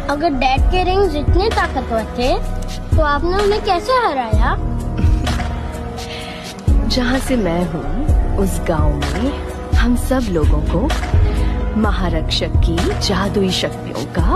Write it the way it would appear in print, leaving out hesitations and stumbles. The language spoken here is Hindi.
अगर डैड के रिंग्स इतने ताकतवर थे तो आपने उन्हें कैसे हराया? जहाँ से मैं हूँ उस गांव में हम सब लोगों को महारक्षक की जादुई शक्तियों का